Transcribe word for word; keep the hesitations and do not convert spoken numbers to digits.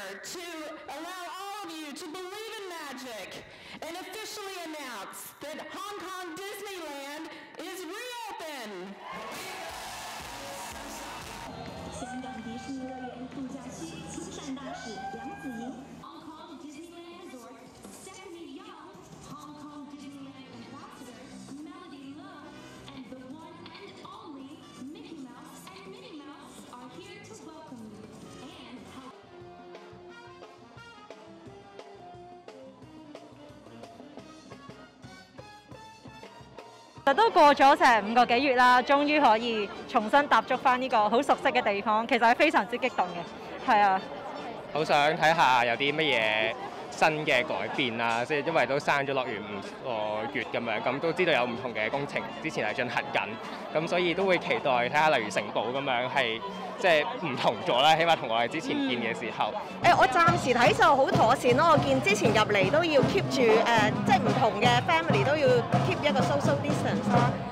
honor to allow all of you to believe in magic and officially announce that Hong Kong Disneyland is reopened. 香港迪士尼乐园度假区亲善大使梁子莹 ，Hong Kong Disneyland Resort Stephanie Young, Hong Kong Disneyland Ambassador Melody Lowe, and the one and only Mickey Mouse and Minnie Mouse are here to welcome you and help. 都過咗成五個幾月啦，終於可以重新踏足翻呢個好熟悉嘅地方，其實係非常之激動嘅，係啊！ 好想睇下有啲乜嘢新嘅改變啦，即係因為都閂咗樂園五個月咁樣，咁都知道有唔同嘅工程之前係進行緊，咁所以都會期待睇下，例如城堡咁樣係即係唔同咗啦，起碼同我哋之前見嘅時候。誒、 嗯欸，我暫時睇就好妥善咯。我見之前入嚟都要 keep 住誒、呃，即係唔同嘅 family 都要 keep 一個 social distance 啦。